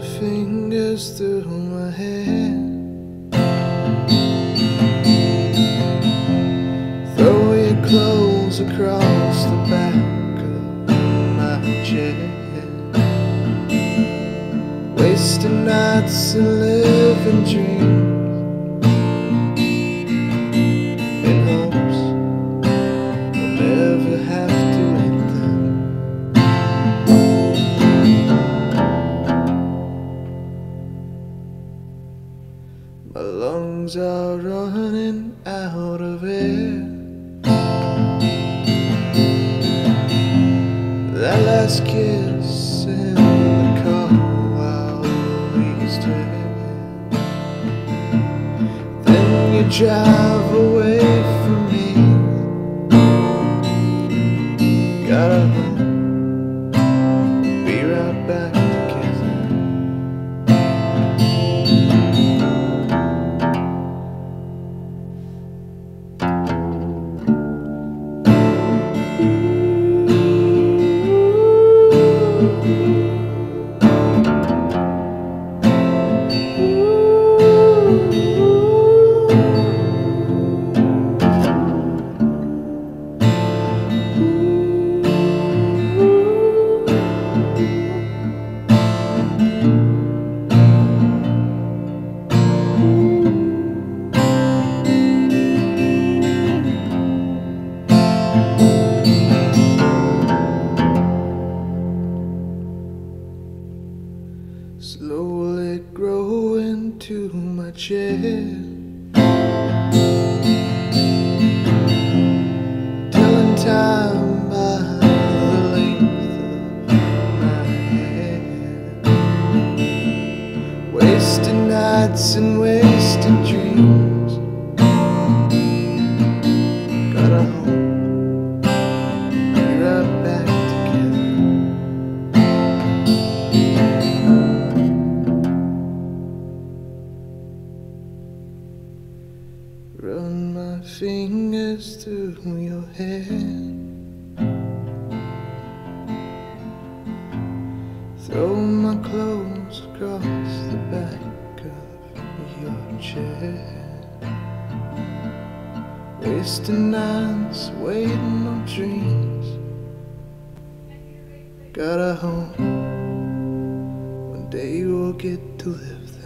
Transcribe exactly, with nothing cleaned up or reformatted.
fingers through my hair. Throw your clothes across the back of my chair. Wasting nights and living dreams in hopes we'll never have to end them. My lungs are running out of air. That last kiss in the car while we stare. Then you drive away from me. Gotta home, be right back together. Slowly grow into my chair, telling time by the length of my hair. Wasted nights and wasted dreams. Gotta home, be right back together. Run my fingers through your hair. Throw my clothes across the back of your chair. Wasting nights waiting on dreams. Got a home, one day we'll get to live there.